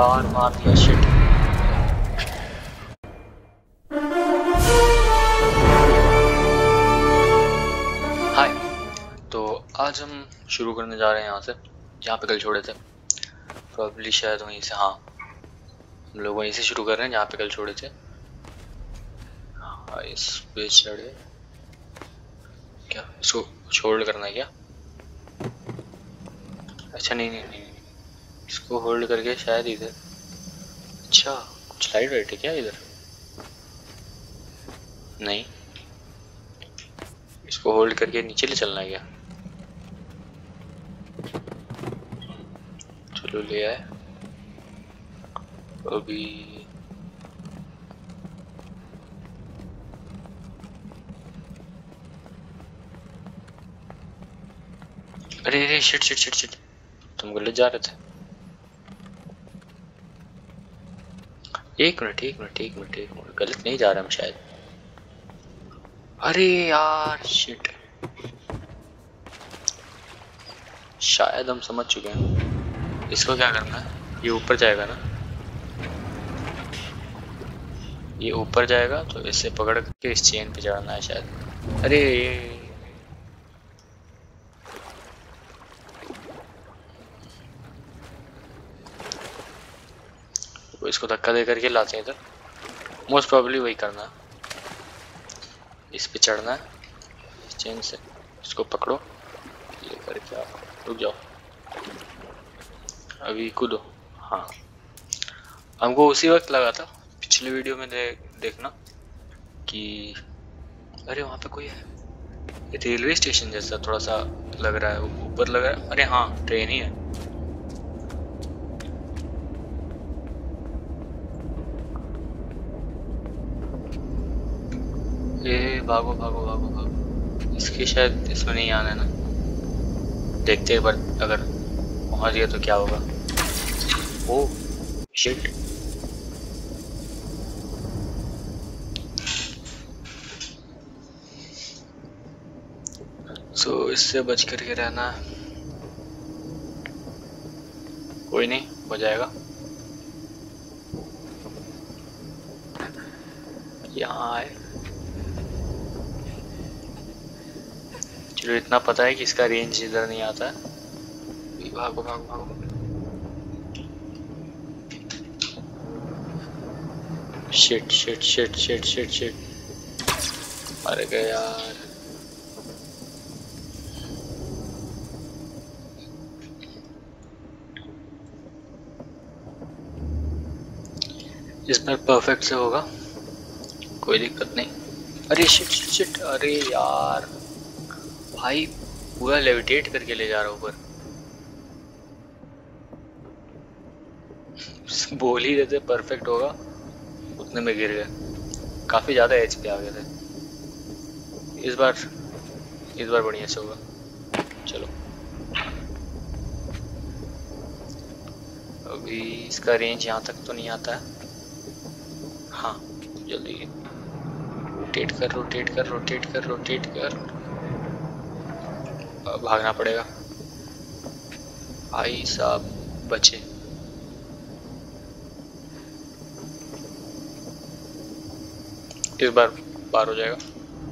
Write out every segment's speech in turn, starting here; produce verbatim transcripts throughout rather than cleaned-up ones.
यार मार दिया, शिट। हाय, तो आज हम शुरू करने जा रहे हैं यहाँ से जहाँ पे कल छोड़े थे। प्रॉब्ली शायद वहीं से, हाँ हम लोग वहीं से शुरू कर रहे हैं जहाँ पे कल छोड़े थे। हाँ, इस पे चढ़े क्या, इसको होल्ड करना है क्या? अच्छा नहीं नहीं नहीं, इसको होल्ड करके शायद इधर। अच्छा कुछ स्लाइड राइट है क्या इधर? नहीं, इसको होल्ड करके नीचे ले चलना है क्या? चलो ले आए अभी। अरे अरे शिट शिट शिट शिट, तुम गलत जा रहे थे। एक मिनट एक मिनट एक मिनट एक मिनट, गलत नहीं जा रहा हम शायद। अरे यार शिट, शायद हम समझ चुके हैं। इसको क्या करना है, ये ऊपर जाएगा ना, ये ऊपर जाएगा तो इससे पकड़ के इस चेन पे चढ़ना है शायद। अरे वो इसको धक्का दे करके लाते हैं इधर, मोस्ट प्रोबेबली वही करना है। इस पे चढ़ना है इस चेन से, इसको पकड़ो ये करके, आप रुक जाओ अभी कूदो। हाँ हमको उसी वक्त लगा था, पिछले वीडियो में दे, देखना कि अरे वहाँ पे कोई है, रेलवे स्टेशन जैसा थोड़ा सा लग रहा है, ऊपर लग रहा है। अरे हाँ ट्रेन ही है। ये भागो भागो भागो भागो, इसके शायद इसमें नहीं आना है ना, देखते हैं पर अगर पहुंच गया तो क्या होगा। ओ शिट, सो so, इससे बच करके रहना, कोई नहीं हो जाएगा। यहाँ आए, चलो इतना पता है कि इसका रेंज इधर नहीं आता है। भागो भागो भागो, shit shit shit shit shit shit, मर गए यार। इस बार परफेक्ट से होगा, कोई दिक्कत नहीं। अरे शिट शिट शिट, अरे यार भाई पूरा लेविटेट करके ले जा रहा हूँ ऊपर। बोल ही रहते परफेक्ट होगा, उतने में गिर गए, काफी ज्यादा एच पे आ गए थे। इस बार इस बार बढ़िया से होगा। चलो अभी इसका रेंज यहाँ तक तो नहीं आता है। हाँ जल्दी रोटेट कर रोटेट कर रोटेट कर रोटेट कर, भागना पड़ेगा भाई साहब, बचे। इस बार पार हो जाएगा।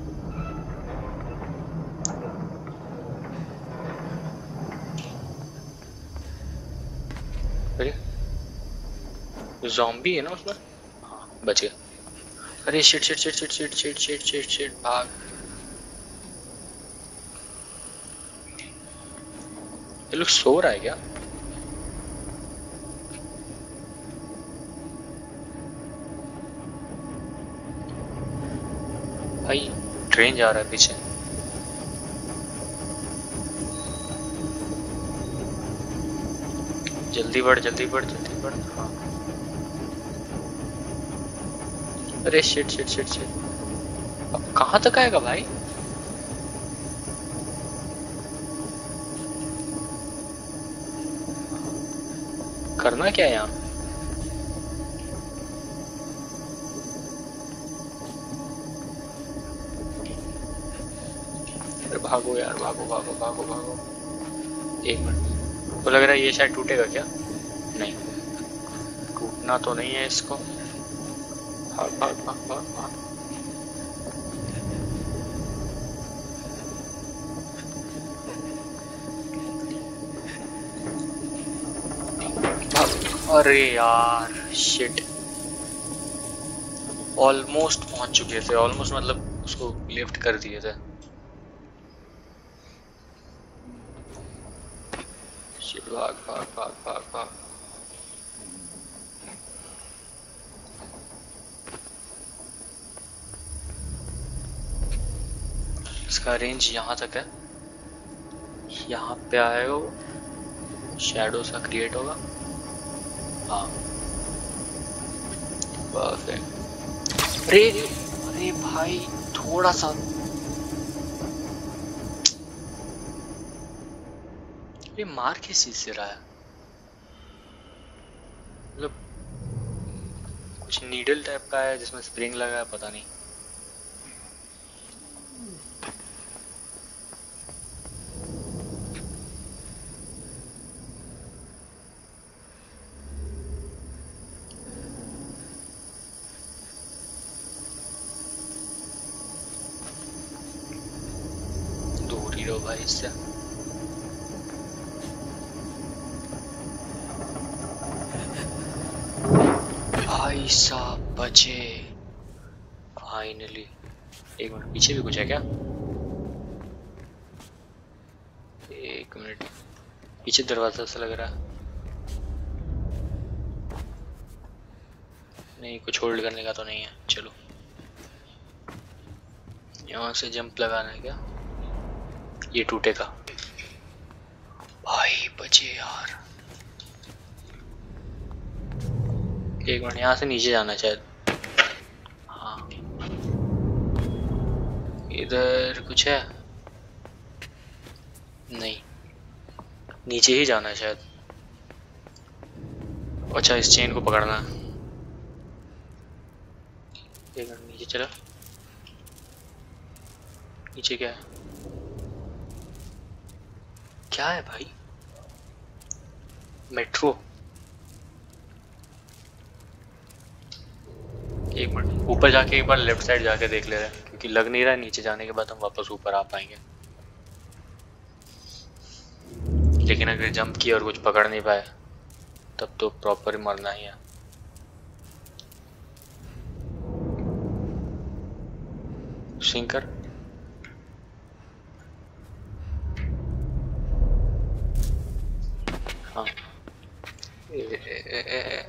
अरे ज़ॉम्बी है ना उसमें, हाँ बच गया। अरे shit shit shit shit shit shit shit shit shit, भाग। ये लोग सो रहा है क्या? भाई ट्रेन जा रहा है पीछे। जल्दी बढ़ जल्दी बढ़ जल्दी बढ़। हाँ अरे शिट शिट शिट शिट, अब कहाँ तक आएगा भाई? करना क्या है यहाँ? अरे भागो यार, भागो भागो भागो भागो। एक मिनट, तो लग रहा है ये शायद टूटेगा क्या? नहीं, देखना तो नहीं है इसको। भाग भाग भाग भाग भाग। भाग। अरे यार शिट, ऑलमोस्ट पहुंच चुके थे। ऑलमोस्ट मतलब उसको लिफ्ट कर दिए थे। शिट, भाग भाग भाग भाग भाग। इसका रेंज यहाँ तक है। यहाँ पे आएगा वो, शैडो सा क्रिएट होगा। हाँ परफेक्ट। अरे अरे भाई थोड़ा सा, ये मार किस चीज से रहा है? मतलब कुछ नीडल टाइप का है जिसमें स्प्रिंग लगा है, पता नहीं। दूर ही रहो भाई इससे। भाई साहब बचे फाइनली। एक मिनट, पीछे भी कुछ है क्या? एक मिनट, पीछे दरवाजा सा लग रहा है। नहीं, कुछ होल्ड करने का तो नहीं है। चलो यहाँ से जंप लगाना है क्या? ये टूटेगा। भाई बचे यार। एक मिनट, यहाँ से नीचे जाना है शायद। हाँ इधर कुछ है? नहीं, नीचे ही जाना है शायद। अच्छा, इस चेन को पकड़ना है। एक मिनट, नीचे चला। नीचे क्या है? क्या है भाई? मेट्रो। एक मिनट, ऊपर जाके एक बार लेफ्ट साइड जाके देख ले रहे हैं, क्योंकि लग नहीं रहा है नीचे जाने के बाद हम वापस ऊपर आ पाएंगे। लेकिन अगर जंप किया और कुछ पकड़ नहीं पाए तब तो प्रॉपर मरना ही है। सिंकर हाँ। ए, ए, ए, ए,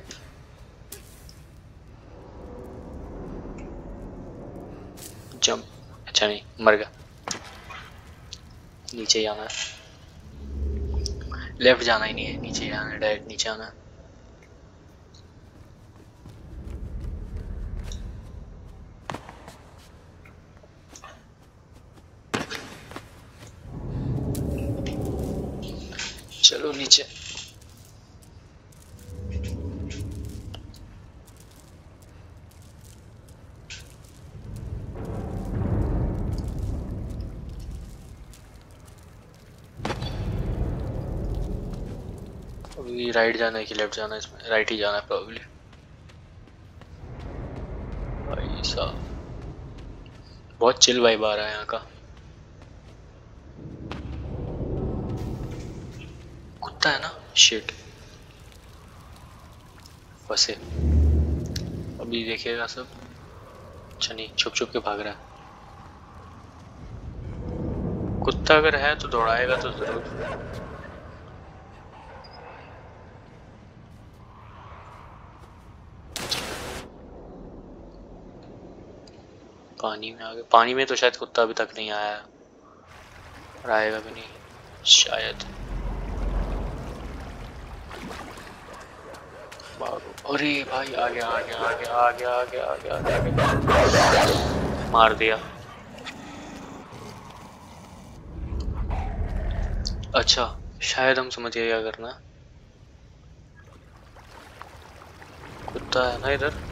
जंप। अच्छा नहीं, मर गया। नीचे ही आना है, लेफ्ट जाना ही नहीं है, नीचे जाना है, डायरेक्ट नीचे आना है। चलो नीचे। अभी राइट जाना है कि लेफ्ट जाना है? इसमें राइट ही जाना है प्रोबेबली। भाई साहब बहुत चिल वाइब आ रहा है यहाँ का। कुत्ता है ना? शिट, फंसे। अभी देखिएगा सब। अच्छा नहीं, छुप छुप के भाग रहा है। कुत्ता अगर है तो दौड़ाएगा तो जरूर। पानी में आ गए। पानी में तो शायद कुत्ता अभी तक नहीं आया है, और आएगा भी नहीं शायद। अरे भाई आ गया आ गया आ गया आ गया आ गया आ गया आ गया। मार दिया। अच्छा शायद हम समझ गए क्या करना। कुत्ता है ना इधर।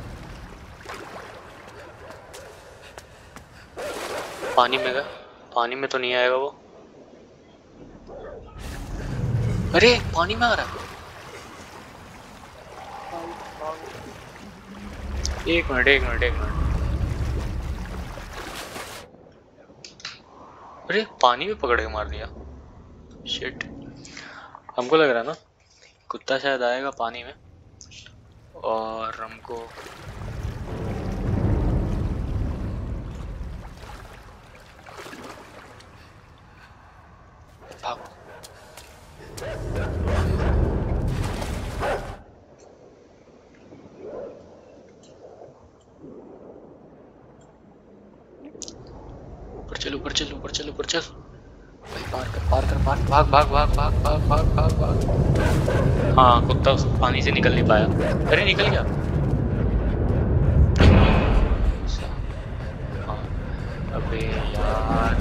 पानी में गया, पानी में तो नहीं आएगा वो। अरे पानी में आ रहा है। एक मिनट एक मिनट एक मिनट अरे पानी में पकड़ के मार दिया। शिट, हमको लग रहा है ना कुत्ता शायद आएगा पानी में और हमको भागो। ऊपर चल ऊपर चल ऊपर चल ऊपर चल भाई, पार कर पार कर पार भाग भाग भाग भाग भाग भाग भाग भाग। हाँ कुत्ता उस पानी से निकल नहीं पाया। अरे निकल गया। हाँ अबे यार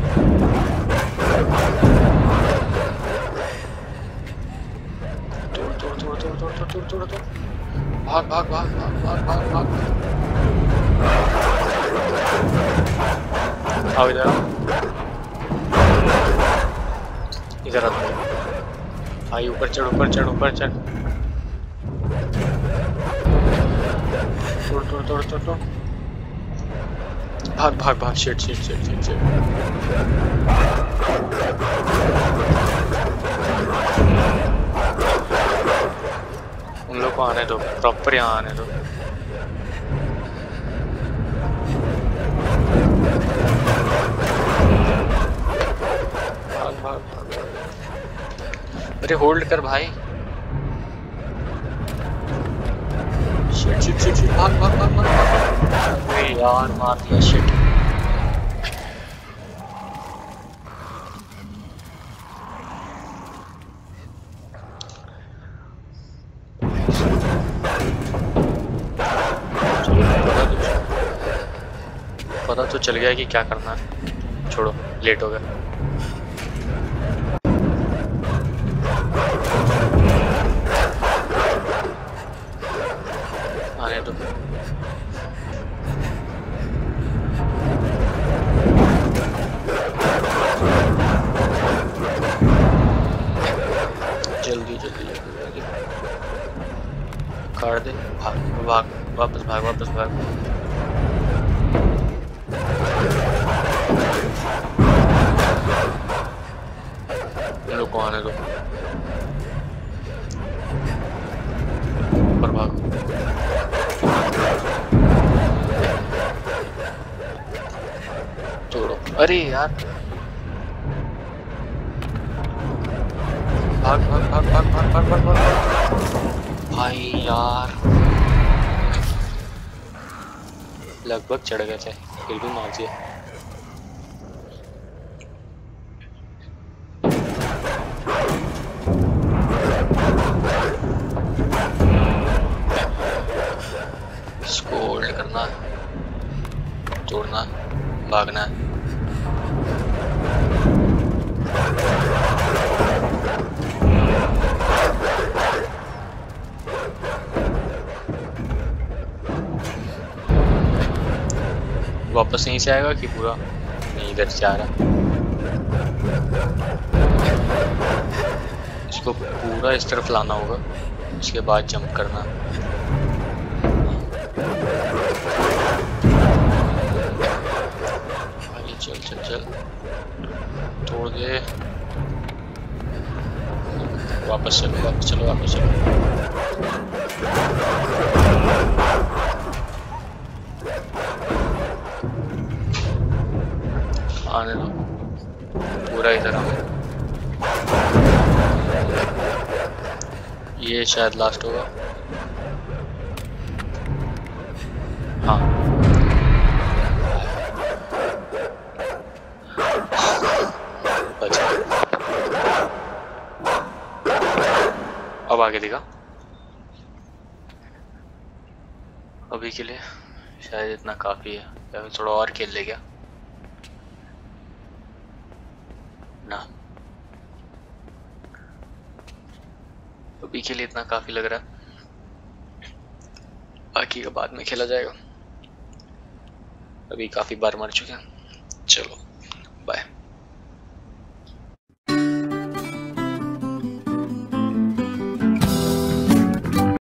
तोड़ तोड़ तोड़ तोड़ तोड़ तोड़ तोड़ तोड़ तोड़ भाग भाग भाग भाग भाग भाग भाग। आओ इधर आओ इधर आ भाई, ऊपर चढ़ ऊपर चढ़ ऊपर चढ़। तोड़ तोड़ तोड़ तोड़ तोड़ भाग भाग भाग। Shit shit shit shit shit. उन लोग को आने दो, प्रॉपर यहाँ आने दो। भाग भाग भाग। अरे होल्ड कर भाई। शिट शिट शिट शिट भाग भाग भाग भाग। अरे यार मार दिया। शिट पता तो चल गया कि क्या करना है। छोड़ो लेट हो गया। आने दो। जल्दी जल्दी जल्दी जल्दी काट दे। भाग भाग वापस भाग वापस भाग। इन लोग को आने दो। ऊपर भाग। तोड़ो। अरे यार भाग भाग भाग भाग भाग भाग भाग भाग। भाई यार लगभग चढ़ गए थे, फिर भी मार दिया। इसको होल्ड करना, तोड़ना, भागना। वापस यहीं से आएगा कि पूरा नहीं इधर से आ रहा। इसको पूरा इस तरफ लाना होगा, उसके बाद जंप करना। आगे चल चल चल, तोड़ दे। वापस चलो वापस चलो वापस चलो। आने दो, पूरा इधर आओ। ये शायद लास्ट होगा। हाँ बच गया। अब आगे दिखा। अभी के लिए शायद इतना काफी है, या फिर थोड़ा और खेल ले क्या ना। अभी के लिए इतना काफी लग रहा है, बाकी का बाद में खेला जाएगा। अभी काफी बार मर चुके हैं। चलो बाय।